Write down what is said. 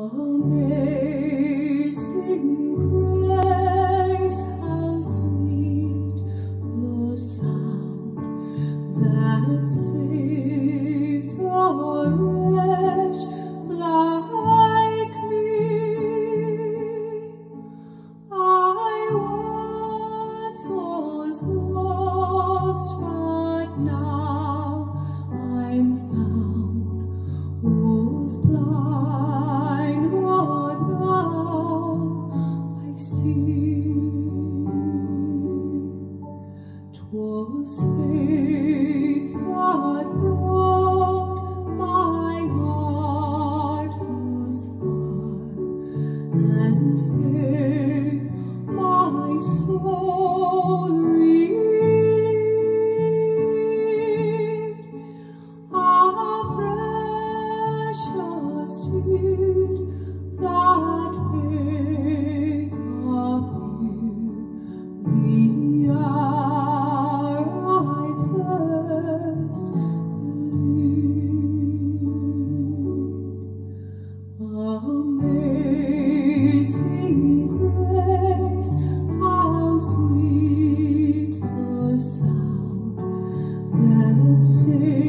Amazing grace, how sweet the sound that saved a wretch like me. I once was lost, but now I'm found, was blind, but now I see. 'Twas faith that brought my heart thus far, and faith my soul relieved. How precious did that faith appear the hour I first believed. Amazing grace, how sweet the sound that saved